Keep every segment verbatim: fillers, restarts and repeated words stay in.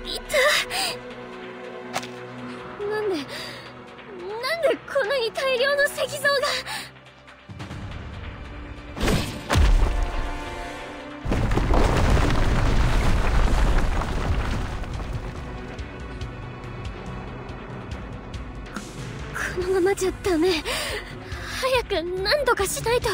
いた。なんでなんでこんなに大量の石像が。このままじゃダメ。早く何とかしないと。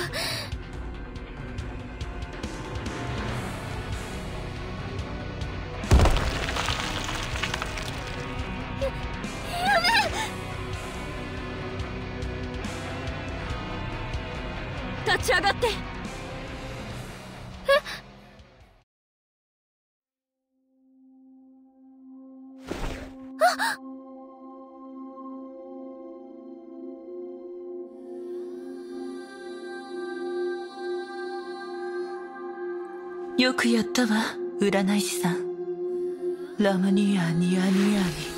立ち上がって。え？あっ！ よくやったわ、占い師さん。ラムニアニアニアニ。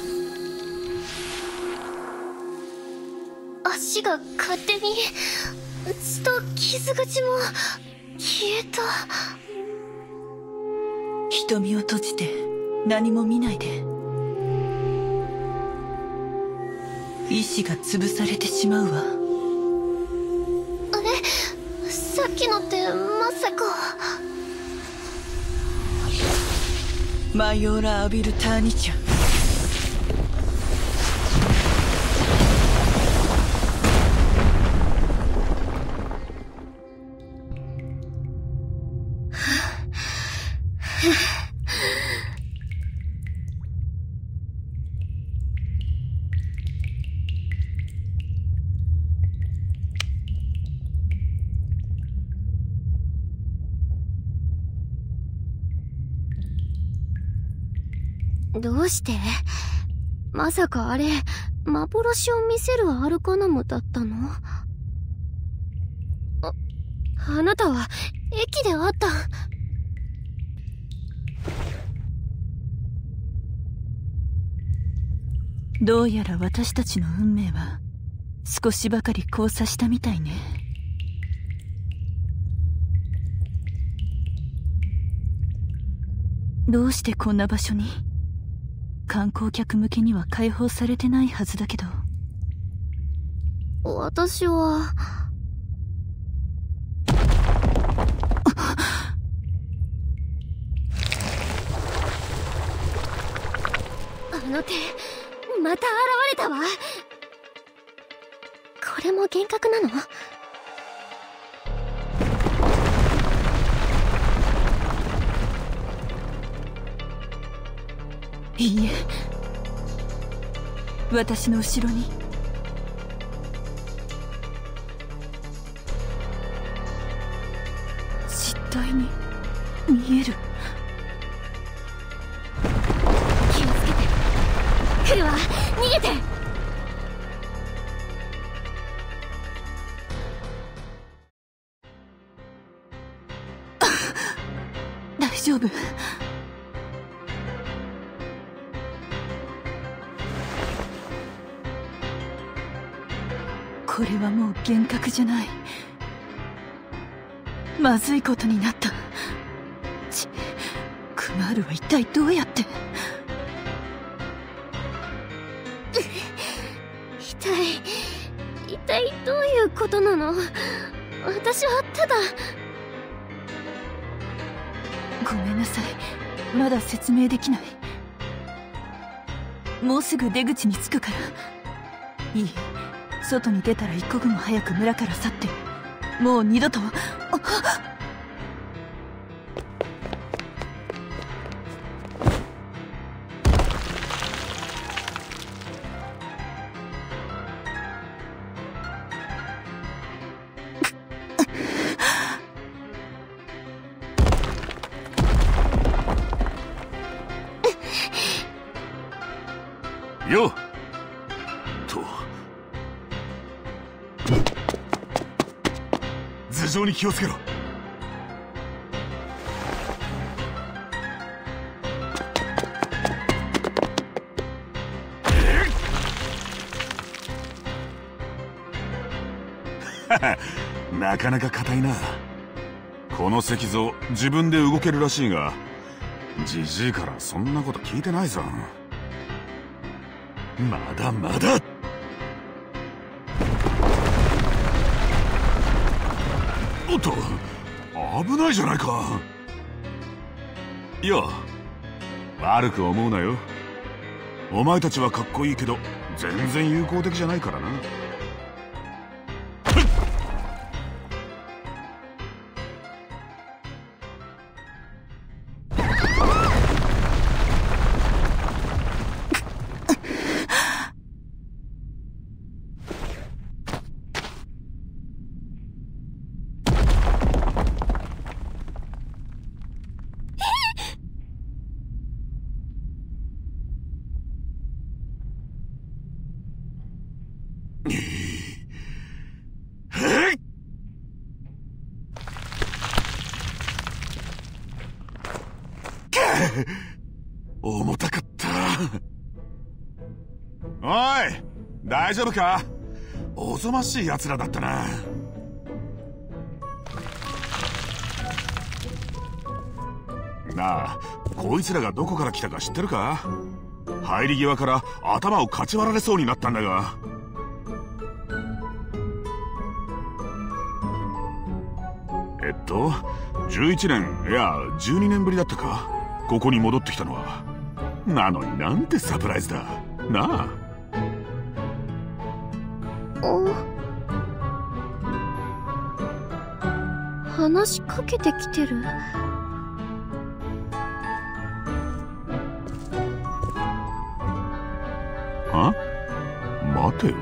足が勝手に血と傷口も消えた。 瞳を閉じて何も見ないで。意志が潰されてしまうわ。 あれ、さっきのってまさか。 マヨーラ・アビル・ターニチャ。 どうして？まさかあれ、幻を見せるアルカナムだったの？あ、あなたは駅で会った。 どうやら私たちの運命は少しばかり交差したみたいね。どうしてこんな場所に？観光客向けには開放されてないはずだけど。 私はあの手また現れたわ。これも幻覚なの？ いいえ、私の後ろに実体に見える。 気をつけて。来るわ、逃げて。 大丈夫。これはもう幻覚じゃない。まずいことになった。ち、クマールは一体どうやって。 痛い一体どういうことなの？私はただ。 ごめんなさい、まだ説明できない。もうすぐ出口に着くから。いい、外に出たら一刻も早く村から去って、もう二度と。あっ、 よっと、頭上に気をつけろ。なかなか硬いな。この石像自分で動けるらしいが、 じじいからそんなこと聞いてないぞ。まだまだ。おっと、危ないじゃないか。いや、悪く思うなよ。お前たちはかっこいいけど全然友好的じゃないからな。重たかった。おい、大丈夫か？おぞましい奴らだったな。なあ、こいつらがどこから来たか知ってるか？入り際から頭をかち割られそうになったんだが。えっとじゅういちねん、いやじゅうにねんぶりだったか、ここに戻ってきたのは。なのになんてサプライズだなあ。 お、話しかけてきてる。 は？待てよ。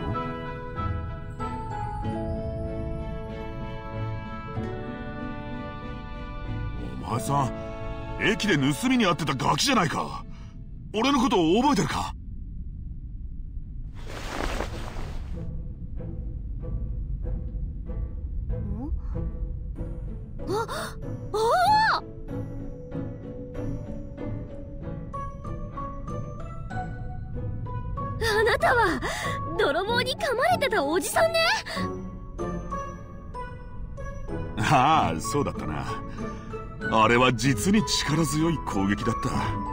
お前さん、駅で盗みに遭ってたガキじゃないか。俺のことを覚えてるか？ あ、ああ！あなたは泥棒に噛まれてたおじさんね。 ああ、そうだったな。あれは実に力強い攻撃だった。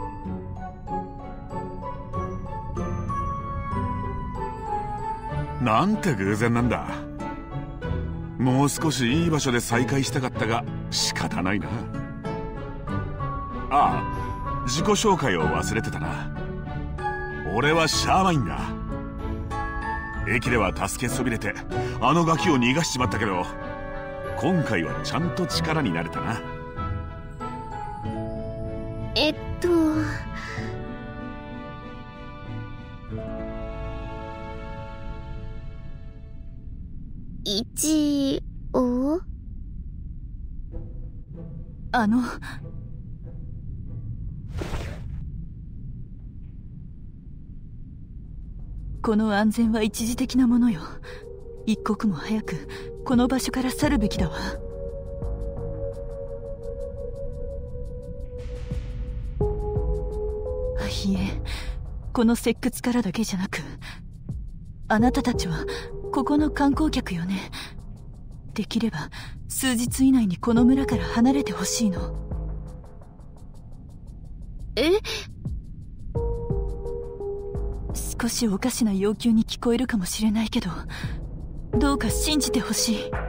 なんて偶然なんだ。もう少しいい場所で再会したかったが仕方ないな。ああ、自己紹介を忘れてたな。俺はシャーマインだ。駅では助けそびれてあのガキを逃がしちまったけど、今回はちゃんと力になれたな。 えっと一応あのこの安全は一時的なものよ。一刻も早くこの場所から去るべきだわ。いえ、この石窟からだけじゃなく、あなたたちはここの観光客よね。できれば数日以内にこの村から離れてほしいの。 え？ 少しおかしな要求に聞こえるかもしれないけど、どうか信じてほしい。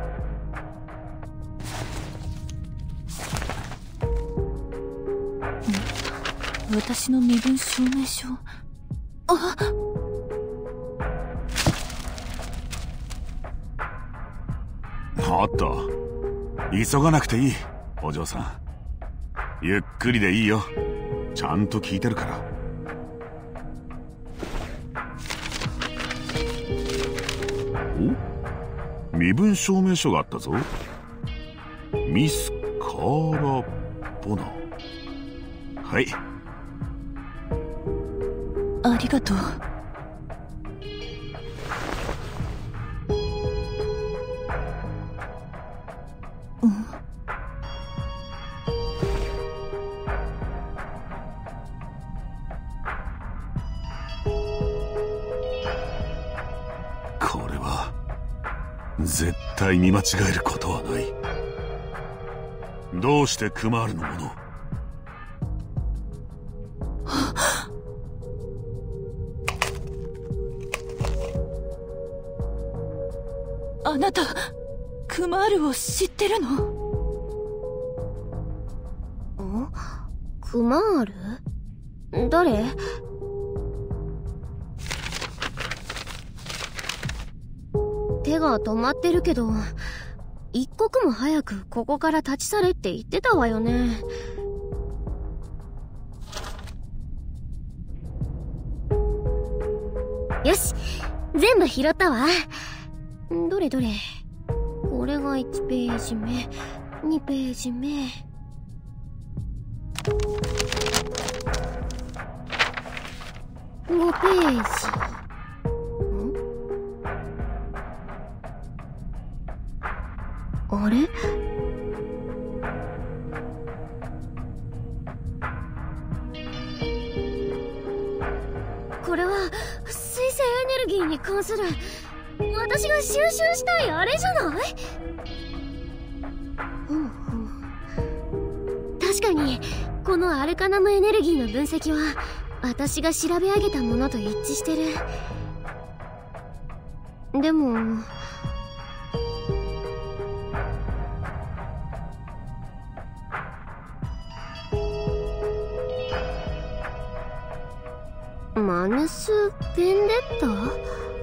私の身分証明書。あっ、 おっと、急がなくていい、お嬢さん。ゆっくりでいいよ。ちゃんと聞いてるから。お？身分証明書があったぞ。ミス・カーラ・ボナ。はい。 ありがとう。うん。 これは絶対に間違えることはない。どうしてクマールのもの？ あなたクマールを知ってるの？ ん？クマール？誰？手が止まってるけど、一刻も早くここから立ち去れって言ってたわよね。よし、全部拾ったわ。どれどれ。これがいちページ目、にページ目。ごページ。ん？あれ？これは水星エネルギーに関する私が収集したいあれじゃない？うんうん。確かにこのアルカナムエネルギーの分析は私が調べ上げたものと一致してる。でもマヌス・ベンデッタ？